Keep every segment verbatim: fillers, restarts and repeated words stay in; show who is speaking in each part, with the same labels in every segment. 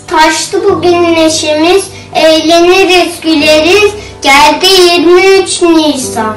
Speaker 1: Taştı bugün neşemiz, eğleniriz, güleriz, geldi yirmi üç Nisan.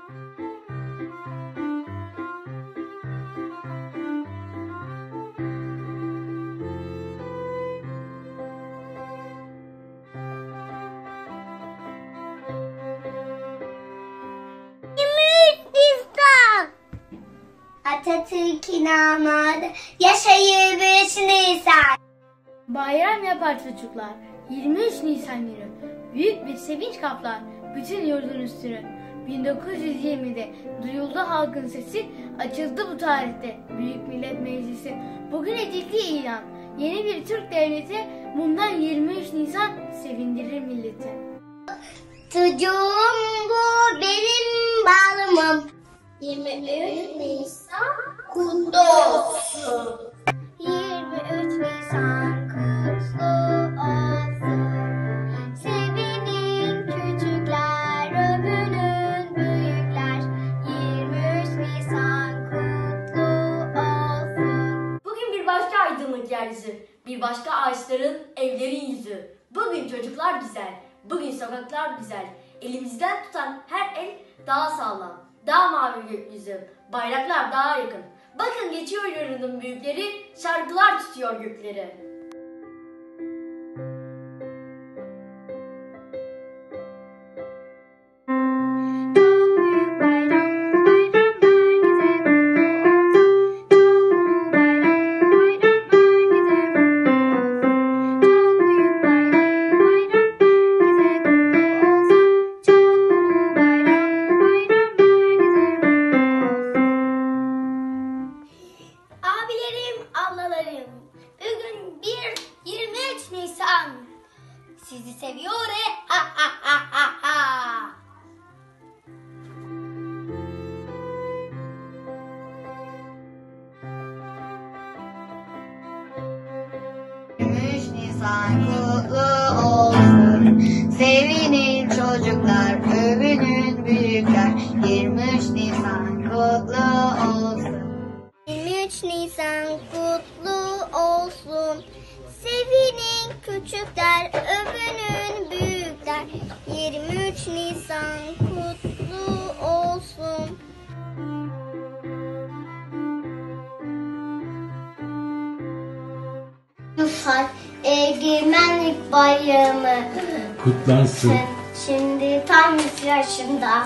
Speaker 1: Atatürk'ün anadı, yaşa yirmi üç Nisan.
Speaker 2: Bayram yapar çocuklar, yirmi üç Nisan günü. Büyük bir sevinç kaplar bütün yurdun üstünü. bin dokuz yüz yirmide duyuldu halkın sesi, açıldı bu tarihte Büyük Millet Meclisi. Bugün edildi ilan, yeni bir Türk devleti, bundan yirmi üç Nisan sevindirir milleti.
Speaker 1: Çocuğum bu benim bağrımım, yirmi üç Nisan kutlu olsun. yirmi üç Nisan kutlu olsun. Sevinin küçükler, övünün büyükler. yirmi üç Nisan kutlu olsun.
Speaker 3: Bugün bir başka aydınlık yeryüzü, bir başka ağaçların, evlerin yüzü. Bugün çocuklar güzel, bugün sokaklar güzel. Elimizden tutan her el daha sağlam, daha mavi gökyüzü. Bayraklar daha yakın. Bakın geçiyor yarının büyükleri, şarkılar tutuyor gökleri.
Speaker 1: Sizi seviyorum. Ha ha ha ha ha.
Speaker 4: yirmi üç Nisan kutlu olsun. Sevinin çocuklar, övünün büyükler. yirmi üç Nisan kutlu olsun.
Speaker 1: yirmi üç Nisan kutlu olsun. Sevinin küçükler, övünün büyükler. yirmi üç Nisan kutlu olsun. Ulusal Egemenlik Bayramı
Speaker 5: kutlansın.
Speaker 1: Şimdi tam yüz yaşında.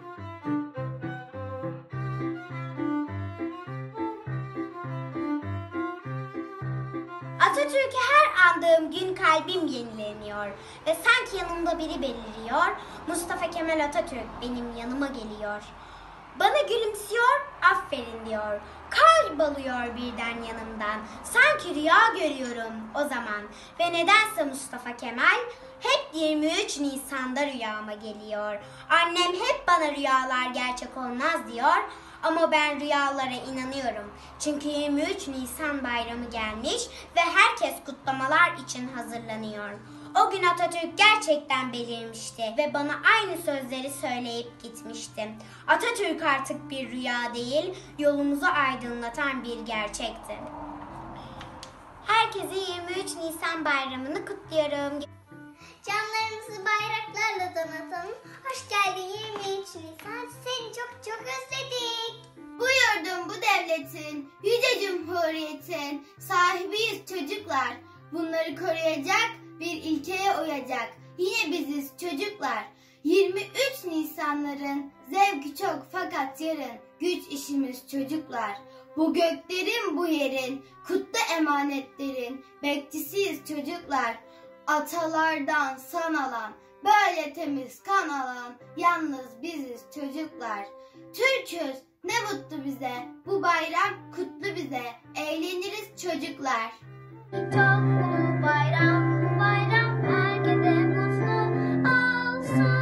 Speaker 1: Atatürk'ü her andığım gün kalbim yenileniyor ve sanki yanımda biri beliriyor. Mustafa Kemal Atatürk benim yanıma geliyor. Bana gülümsüyor, aferin diyor. Kayboluyor birden yanımdan. Sanki rüya görüyorum o zaman. Ve nedense Mustafa Kemal hep yirmi üç Nisan'da rüyama geliyor. Annem hep bana rüyalar gerçek olmaz diyor. Ama ben rüyalara inanıyorum. Çünkü yirmi üç Nisan bayramı gelmiş ve herkes kutlamalar için hazırlanıyor. O gün Atatürk gerçekten belirmişti ve bana aynı sözleri söyleyip gitmişti. Atatürk artık bir rüya değil, yolumuzu aydınlatan bir gerçekti. Herkese yirmi üç Nisan bayramını kutluyorum. Camlarımızı bayraklarla donatalım. Hoş geldin yirmi üç Nisan. Seni çok çok özledik.
Speaker 6: Bu yurdun, bu devletin, yüce cumhuriyetin sahibiyiz çocuklar. Bunları koruyacak, bir ilkeye uyacak. Yine biziz çocuklar. yirmi üç Nisanların zevki çok fakat yarın güç işimiz çocuklar. Bu göklerin, bu yerin, kutlu emanetlerin bekçisiyiz çocuklar. Atalardan san alan, böyle temiz kan alan, yalnız biziz çocuklar. Türk'üz, ne mutlu bize, bu bayram kutlu bize, eğleniriz çocuklar.
Speaker 1: Çok mutlu bayram, bu bayram herkese mutlu olsun.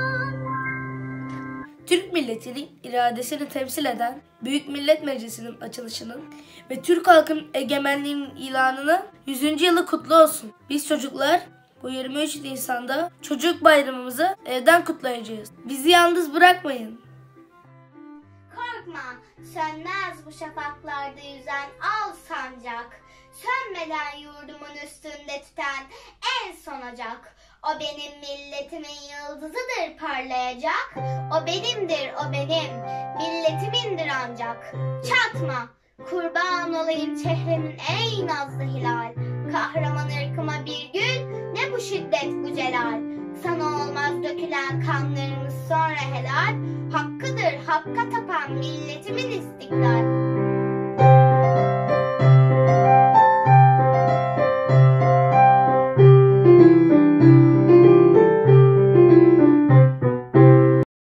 Speaker 2: Türk milletinin iradesini temsil eden Büyük Millet Meclisi'nin açılışının ve Türk halkının egemenliğinin ilanının yüzüncü yılı kutlu olsun. Biz çocuklar bu yirmi üç Nisan'da çocuk bayramımızı evden kutlayacağız. Bizi yalnız bırakmayın.
Speaker 1: Korkma, sönmez bu şafaklarda yüzen al sancak.
Speaker 6: Sönmeden yurdumun üstünde tüten en son ocak. O benim milletimin yıldızıdır parlayacak. O benimdir, o benim, milletimindir ancak. Çatma, kurban olayım çehremin ey nazlı hilal. Kahraman ırkıma bir gül, ne bu şiddet bu celal. Sana olmaz dökülen kanlarımız sonra helal. Hakkıdır hakka tapan milletimin istiklal.